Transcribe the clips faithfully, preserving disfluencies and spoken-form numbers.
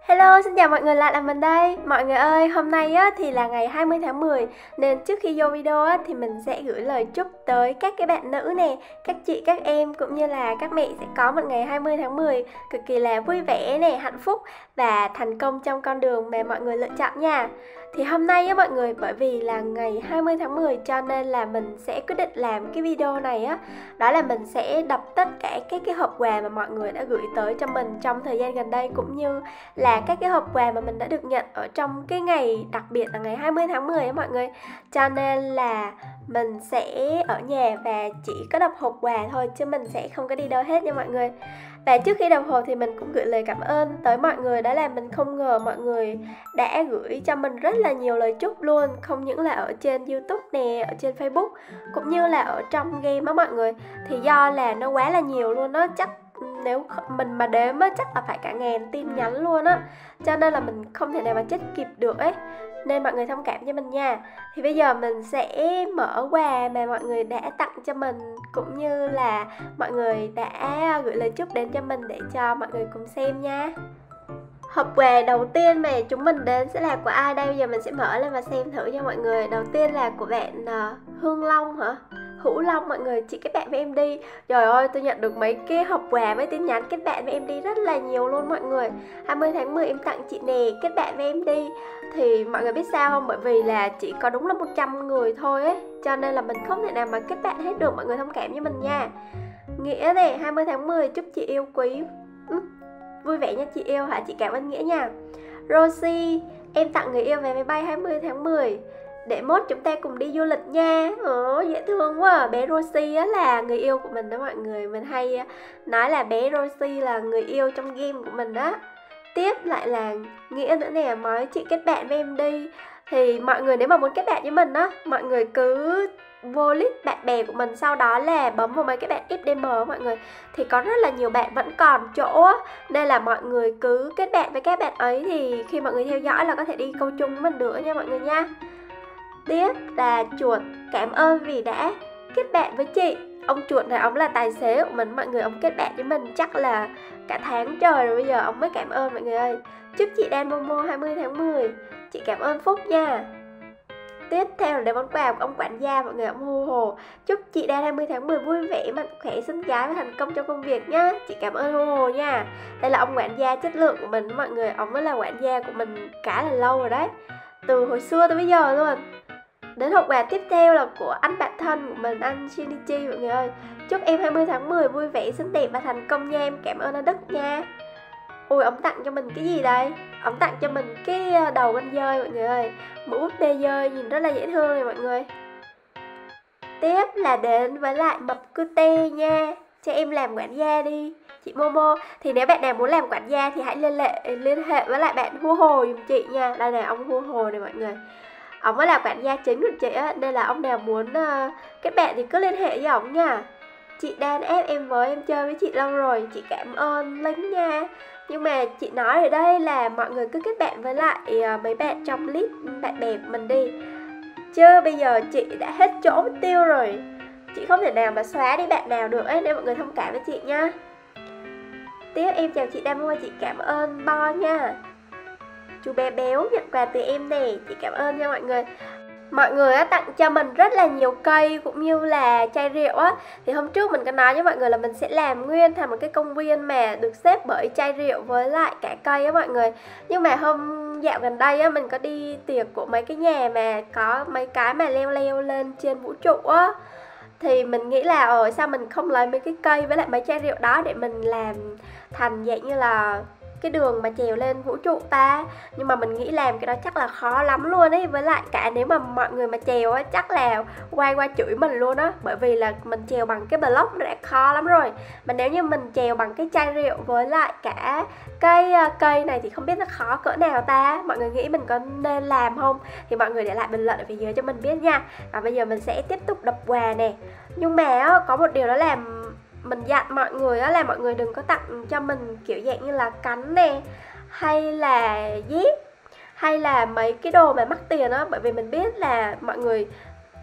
Hello, xin chào mọi người, lại là mình đây. Mọi người ơi, hôm nay á, thì là ngày hai mươi tháng mười, nên trước khi vô video á, thì mình sẽ gửi lời chúc tới các cái bạn nữ nè, các chị, các em cũng như là các mẹ sẽ có một ngày hai mươi tháng mười cực kỳ là vui vẻ nè, hạnh phúc và thành công trong con đường mà mọi người lựa chọn nha. Thì hôm nay á mọi người, bởi vì là ngày hai mươi tháng mười cho nên là mình sẽ quyết định làm cái video này á. Đó là mình sẽ đọc tất cả các cái hộp quà mà mọi người đã gửi tới cho mình trong thời gian gần đây, cũng như là các cái hộp quà mà mình đã được nhận ở trong cái ngày đặc biệt là ngày hai mươi tháng mười á mọi người. Cho nên là mình sẽ ở nhà và chỉ có đọc hộp quà thôi, chứ mình sẽ không có đi đâu hết nha mọi người. Và trước khi đọc hộp thì mình cũng gửi lời cảm ơn tới mọi người. Đó là mình không ngờ mọi người đã gửi cho mình rất là nhiều lời chúc luôn. Không những là ở trên YouTube nè, ở trên Facebook, cũng như là ở trong game á mọi người. Thì do là nó quá là nhiều luôn đó, chắc nếu mình mà đếm á, chắc là phải cả ngàn tin nhắn luôn á. Cho nên là mình không thể nào mà chết kịp được ấy, nên mọi người thông cảm cho mình nha. Thì bây giờ mình sẽ mở quà mà mọi người đã tặng cho mình, cũng như là mọi người đã gửi lời chúc đến cho mình để cho mọi người cùng xem nha. Hộp quà đầu tiên mà chúng mình đến sẽ là của ai đây? Bây giờ mình sẽ mở lên và xem thử cho mọi người. Đầu tiên là của bạn uh, Hương Long hả? Hữu Long mọi người, chị kết bạn với em đi. Trời ơi, tôi nhận được mấy cái hộp quà với tin nhắn kết bạn với em đi rất là nhiều luôn mọi người. Hai mươi tháng mười em tặng chị nè, kết bạn với em đi. Thì mọi người biết sao không? Bởi vì là chỉ có đúng là một trăm người thôi ấy, cho nên là mình không thể nào mà kết bạn hết được. Mọi người thông cảm với mình nha. Nghĩa này, hai mươi tháng mười chúc chị yêu quý. ừ, Vui vẻ nha chị yêu hả? Chị cảm ơn Nghĩa nha. Rosie, em tặng người yêu vé máy bay hai mươi tháng mười, để mốt chúng ta cùng đi du lịch nha. Ồ, dễ thương quá à. Bé Rosie á là người yêu của mình đó mọi người. Mình hay nói là bé Rosie là người yêu trong game của mình đó. Tiếp lại là Nghĩa nữa nè, nói chị kết bạn với em đi. Thì mọi người nếu mà muốn kết bạn với mình á, mọi người cứ vô list bạn bè của mình, sau đó là bấm vào mấy cái bạn ép đê em mọi người. Thì có rất là nhiều bạn vẫn còn chỗ á, nên là mọi người cứ kết bạn với các bạn ấy. Thì khi mọi người theo dõi là có thể đi câu chung với mình được nha mọi người nha. Tiếp là Chuột, cảm ơn vì đã kết bạn với chị. Ông Chuột này ông là tài xế của mình mọi người, ông kết bạn với mình chắc là cả tháng trời rồi, bây giờ ông mới cảm ơn mọi người ơi. Chúc chị Dan Momo hai mươi tháng mười, chị cảm ơn Phúc nha. Tiếp theo là để món quà của ông quản gia mọi người, ông hu hồ. Chúc chị Dan hai mươi tháng mười vui vẻ, mạnh khỏe, xinh gái và thành công trong công việc nhá. Chị cảm ơn hu hồ nha. Đây là ông quản gia chất lượng của mình mọi người, ông mới là quản gia của mình khá là lâu rồi đấy, từ hồi xưa tới bây giờ luôn. Đến hộp quà tiếp theo là của anh bạn thân của mình, anh Shinichi mọi người ơi. Chúc em hai mươi tháng mười vui vẻ, xinh đẹp và thành công nha em. Cảm ơn anh Đức nha. Ui, ông tặng cho mình cái gì đây? Ông tặng cho mình cái đầu con dơi mọi người ơi, một búp bê dơi nhìn rất là dễ thương này mọi người. Tiếp là đến với lại mập cute nha, cho em làm quản gia đi chị Momo. Thì nếu bạn nào muốn làm quản gia thì hãy liên hệ liên hệ với lại bạn Hu Hồ dùm chị nha. Đây này, ông Hu Hồ này mọi người, ông mới là quản gia chính của chị á, nên là ông nào muốn uh, kết bạn thì cứ liên hệ với ông nha. Chị đang ép em với, em chơi với chị lâu rồi, chị cảm ơn Linh nha. Nhưng mà chị nói ở đây là mọi người cứ kết bạn với lại uh, mấy bạn trong list bạn bè của mình đi, chứ bây giờ chị đã hết chỗ mất tiêu rồi, chị không thể nào mà xóa đi bạn nào được ấy, nên mọi người thông cảm với chị nha. Tiếp em chào chị Đam Mua, chị cảm ơn Bo nha. Chú bé béo nhận quà từ em nè, chị cảm ơn nha mọi người. Mọi người á, tặng cho mình rất là nhiều cây cũng như là chai rượu á. Thì hôm trước mình có nói với mọi người là mình sẽ làm nguyên thành một cái công viên mà được xếp bởi chai rượu với lại cả cây á mọi người. Nhưng mà hôm dạo gần đây á, mình có đi tiệc của mấy cái nhà mà có mấy cái mà leo leo lên trên vũ trụ á, thì mình nghĩ là ờ sao mình không lấy mấy cái cây với lại mấy chai rượu đó để mình làm thành dạng như là cái đường mà trèo lên vũ trụ ta. Nhưng mà mình nghĩ làm cái đó chắc là khó lắm luôn ấy. Với lại cả nếu mà mọi người mà trèo á, chắc là quay qua chửi mình luôn á. Bởi vì là mình trèo bằng cái block đã khó lắm rồi, mà nếu như mình trèo bằng cái chai rượu với lại cả cái cây này thì không biết nó khó cỡ nào ta. Mọi người nghĩ mình có nên làm không? Thì mọi người để lại bình luận ở phía dưới cho mình biết nha. Và bây giờ mình sẽ tiếp tục đập quà nè. Nhưng mà á, có một điều đó là mình dặn mọi người á, là mọi người đừng có tặng cho mình kiểu dạng như là cánh nè, hay là dép, hay là mấy cái đồ mà mắc tiền á. Bởi vì mình biết là mọi người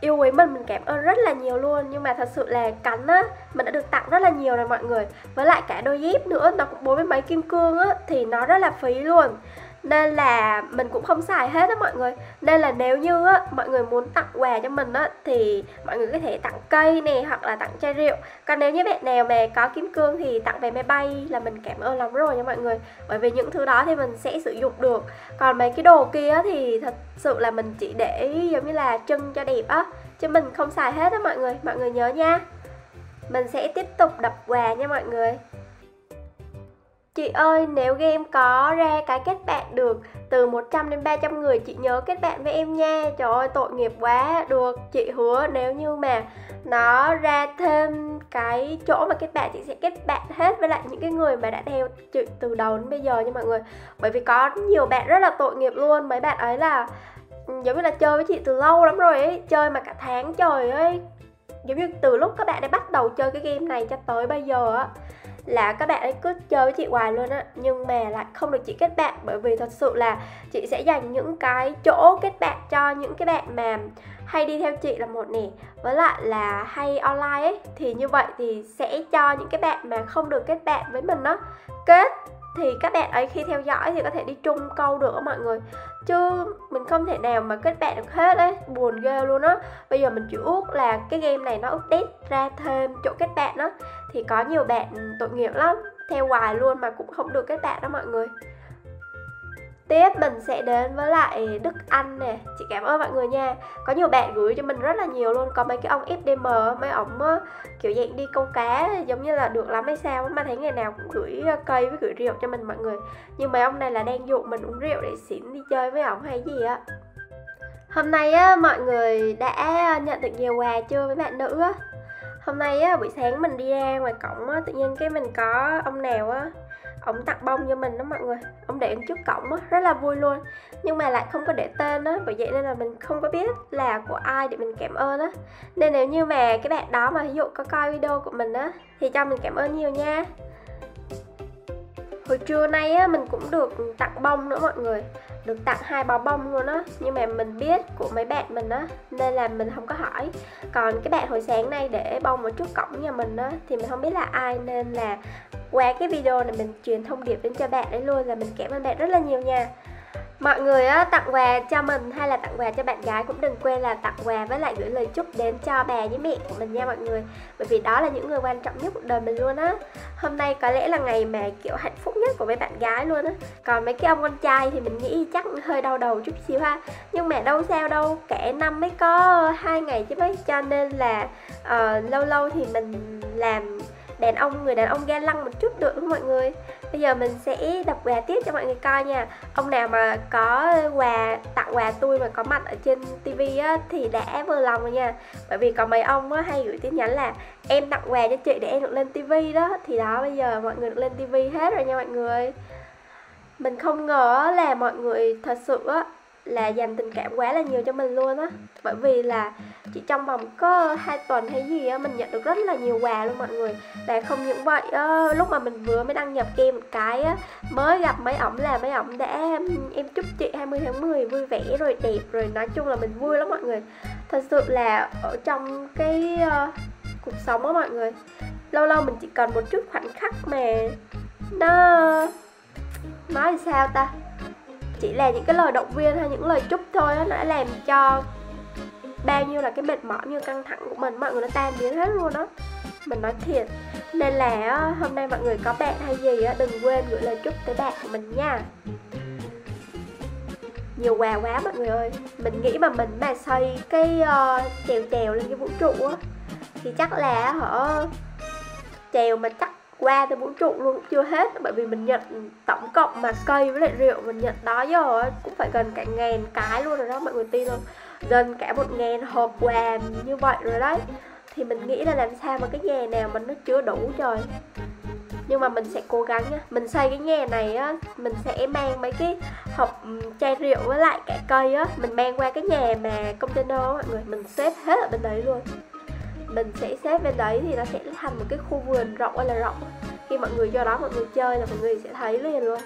yêu quý mình, mình cảm ơn rất là nhiều luôn. Nhưng mà thật sự là cắn á, mình đã được tặng rất là nhiều rồi mọi người. Với lại cả đôi dép nữa, nó cũng bốn mươi mấy kim cương á, thì nó rất là phí luôn. Nên là mình cũng không xài hết á mọi người. Nên là nếu như á, mọi người muốn tặng quà cho mình á, thì mọi người có thể tặng cây nè, hoặc là tặng chai rượu. Còn nếu như bạn nào mà có kim cương thì tặng vé máy bay là mình cảm ơn lắm rồi nha mọi người. Bởi vì những thứ đó thì mình sẽ sử dụng được. Còn mấy cái đồ kia thì thật sự là mình chỉ để giống như là trưng cho đẹp á, chứ mình không xài hết á mọi người. Mọi người nhớ nha. Mình sẽ tiếp tục đập quà nha mọi người. Chị ơi, nếu game có ra cái kết bạn được từ một trăm đến ba trăm người, chị nhớ kết bạn với em nha. Trời ơi, tội nghiệp quá. Được, chị hứa nếu như mà nó ra thêm cái chỗ mà kết bạn, chị sẽ kết bạn hết với lại những cái người mà đã theo chị từ đầu đến bây giờ nha mọi người. Bởi vì có nhiều bạn rất là tội nghiệp luôn. Mấy bạn ấy là giống như là chơi với chị từ lâu lắm rồi ấy, chơi mà cả tháng trời ấy. Giống như từ lúc các bạn đã bắt đầu chơi cái game này cho tới bây giờ á, là các bạn ấy cứ chơi với chị hoài luôn á, nhưng mà lại không được chị kết bạn. Bởi vì thật sự là chị sẽ dành những cái chỗ kết bạn cho những cái bạn mà hay đi theo chị là một nè, với lại là hay online ấy, thì như vậy thì sẽ cho những cái bạn mà không được kết bạn với mình đó kết, thì các bạn ấy khi theo dõi thì có thể đi chung câu được mọi người. Chứ mình không thể nào mà kết bạn được hết ấy, buồn ghê luôn á. Bây giờ mình chỉ ước là cái game này nó update ra thêm chỗ kết bạn đó, thì có nhiều bạn tội nghiệp lắm, theo hoài luôn mà cũng không được kết bạn đó mọi người. Tiếp mình sẽ đến với lại Đức Anh nè. Chị cảm ơn mọi người nha. Có nhiều bạn gửi cho mình rất là nhiều luôn. Có mấy cái ông ép đê em, mấy ổng kiểu dạng đi câu cá, giống như là được lắm hay sao mà thấy ngày nào cũng gửi cây với gửi rượu cho mình mọi người. Nhưng mấy ông này là đang dụ mình uống rượu để xỉn đi chơi với ổng hay gì á. Hôm nay á, mọi người đã nhận được nhiều quà chưa mấy bạn nữ á? Hôm nay á, buổi sáng mình đi ra ngoài cổng á, tự nhiên cái mình có ông nào á, ông tặng bông cho mình đó mọi người. Ông để trước cổng á, rất là vui luôn. Nhưng mà lại không có để tên á, bởi vậy nên là mình không có biết là của ai để mình cảm ơn á. Nên nếu như mà cái bạn đó mà ví dụ có coi video của mình á, thì cho mình cảm ơn nhiều nha. Hồi trưa nay á, mình cũng được tặng bông nữa mọi người. Được tặng hai bó bông luôn á. Nhưng mà mình biết của mấy bạn mình á, nên là mình không có hỏi. Còn cái bạn hồi sáng nay để bông ở trước cổng nhà mình á, thì mình không biết là ai. Nên là qua cái video này mình truyền thông điệp đến cho bạn ấy luôn, là mình cảm ơn bạn rất là nhiều nha. Mọi người á, tặng quà cho mình hay là tặng quà cho bạn gái cũng đừng quên là tặng quà với lại gửi lời chúc đến cho bà với mẹ của mình nha mọi người. Bởi vì đó là những người quan trọng nhất cuộc đời mình luôn á. Hôm nay có lẽ là ngày mà kiểu hạnh phúc nhất của mấy bạn gái luôn á. Còn mấy cái ông con trai thì mình nghĩ chắc hơi đau đầu chút xíu ha. Nhưng mà đâu sao đâu, cả năm mới có hai ngày chứ mấy. Cho nên là uh, lâu lâu thì mình làm đàn ông, người đàn ông ga lăng một chút được không mọi người. Bây giờ mình sẽ đọc quà tiếp cho mọi người coi nha. Ông nào mà có quà, tặng quà tôi mà có mặt ở trên tivi á, thì đã vừa lòng rồi nha. Bởi vì có mấy ông á, hay gửi tin nhắn là em tặng quà cho chị để em được lên tivi đó. Thì đó, bây giờ mọi người được lên tivi hết rồi nha mọi người. Mình không ngờ là mọi người thật sự á, là dành tình cảm quá là nhiều cho mình luôn á. Bởi vì là chỉ trong vòng có hai tuần hay gì á, mình nhận được rất là nhiều quà luôn mọi người. Và không những vậy á, lúc mà mình vừa mới đăng nhập game một cái á, mới gặp mấy ổng là mấy ổng đã em chúc chị hai mươi tháng mười vui vẻ rồi đẹp rồi. Nói chung là mình vui lắm mọi người. Thật sự là ở trong cái uh, cuộc sống á mọi người, lâu lâu mình chỉ cần một chút khoảnh khắc mà nó nói thì sao ta, chỉ là những cái lời động viên hay những lời chúc thôi á, nó đã làm cho bao nhiêu là cái mệt mỏi như căng thẳng của mình mọi người nó tan biến hết luôn đó. Mình nói thiệt. Nên là hôm nay mọi người có bạn hay gì á, đừng quên gửi lời chúc tới bạn của mình nha. Nhiều quà quá mọi người ơi. Mình nghĩ mà mình mà xây cái uh, chèo chèo lên cái vũ trụ á, thì chắc là hả, chèo mà chắc qua tới vũ trụ luôn cũng chưa hết. Bởi vì mình nhận tổng cộng mà cây với lại rượu mình nhận đó giờ cũng phải gần cả ngàn cái luôn rồi đó mọi người tin không. Gần cả một ngàn hộp quà như vậy rồi đấy. Thì mình nghĩ là làm sao mà cái nhà nào mà nó chứa đủ trời. Nhưng mà mình sẽ cố gắng nha. Mình xây cái nhà này á, mình sẽ mang mấy cái hộp chai rượu với lại cả cây á, mình mang qua cái nhà mà container á mọi người. Mình xếp hết ở bên đấy luôn. Mình sẽ xếp bên đấy thì nó sẽ thành một cái khu vườn rộng ơi là rộng. Khi mọi người vô đó mọi người chơi là mọi người sẽ thấy liền luôn.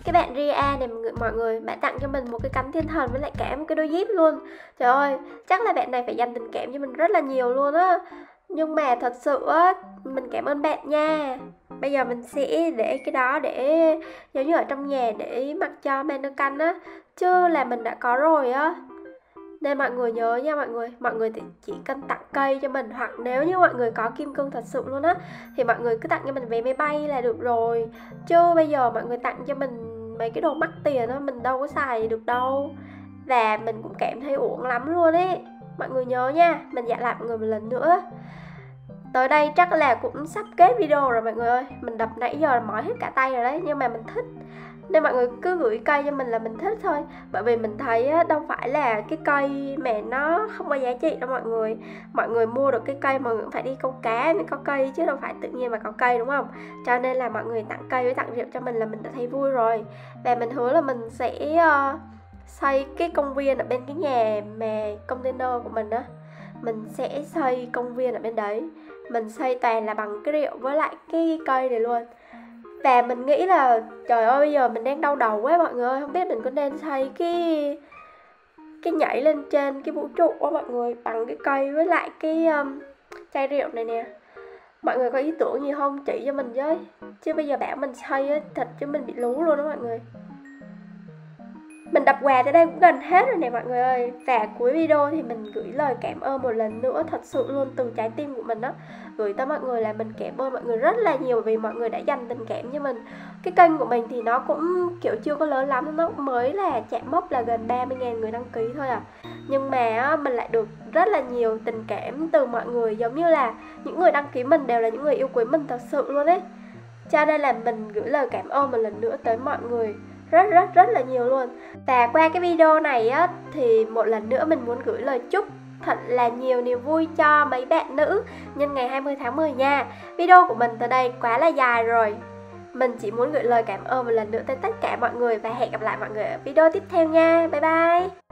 Cái bạn Ria này mọi người, mọi người bạn tặng cho mình một cái cánh thiên thần với lại cả một cái đôi dép luôn. Trời ơi, chắc là bạn này phải dành tình cảm cho mình rất là nhiều luôn á. Nhưng mà thật sự á, mình cảm ơn bạn nha. Bây giờ mình sẽ để cái đó để giống như ở trong nhà để mặc cho mannequin á, chứ là mình đã có rồi á. Nên mọi người nhớ nha mọi người, mọi người thì chỉ cần tặng cây cho mình, hoặc nếu như mọi người có kim cương thật sự luôn á thì mọi người cứ tặng cho mình vé máy bay là được rồi. Chứ bây giờ mọi người tặng cho mình mấy cái đồ mắc tiền á, mình đâu có xài được đâu. Và mình cũng cảm thấy uổng lắm luôn ấy. Mọi người nhớ nha, mình dặn lại mọi người một lần nữa. Tới đây chắc là cũng sắp kết video rồi mọi người ơi. Mình đập nãy giờ là mỏi hết cả tay rồi đấy, nhưng mà mình thích nên mọi người cứ gửi cây cho mình là mình thích thôi. Bởi vì mình thấy á, đâu phải là cái cây mà nó không có giá trị đâu mọi người. Mọi người mua được cái cây mọi người cũng phải đi câu cá mới có cây, chứ đâu phải tự nhiên mà có cây, đúng không? Cho nên là mọi người tặng cây với tặng rượu cho mình là mình đã thấy vui rồi. Và mình hứa là mình sẽ uh, xây cái công viên ở bên cái nhà mà container của mình á. Mình sẽ xây công viên ở bên đấy. Mình xây toàn là bằng cái rượu với lại cái cây này luôn. Và mình nghĩ là trời ơi bây giờ mình đang đau đầu quá mọi người ơi, không biết mình có nên xây cái cái nhảy lên trên cái vũ trụ á mọi người, bằng cái cây với lại cái um, chai rượu này nè. Mọi người có ý tưởng gì không, chỉ cho mình với, chứ bây giờ bảo mình xây á thật chứ mình bị lú luôn đó mọi người. Mình đập quà tới đây cũng gần hết rồi nè mọi người ơi. Và cuối video thì mình gửi lời cảm ơn một lần nữa, thật sự luôn từ trái tim của mình đó, gửi tới mọi người là mình cảm ơn mọi người rất là nhiều vì mọi người đã dành tình cảm cho mình. Cái kênh của mình thì nó cũng kiểu chưa có lớn lắm, nó mới là chạm mốc là gần ba mươi nghìn người đăng ký thôi à. Nhưng mà mình lại được rất là nhiều tình cảm từ mọi người, giống như là những người đăng ký mình đều là những người yêu quý mình thật sự luôn ấy. Cho nên là mình gửi lời cảm ơn một lần nữa tới mọi người rất rất rất là nhiều luôn. Và qua cái video này á thì một lần nữa mình muốn gửi lời chúc thật là nhiều niềm vui cho mấy bạn nữ nhân ngày hai mươi tháng mười nha. Video của mình tới đây quá là dài rồi, mình chỉ muốn gửi lời cảm ơn một lần nữa tới tất cả mọi người. Và hẹn gặp lại mọi người ở video tiếp theo nha. Bye bye.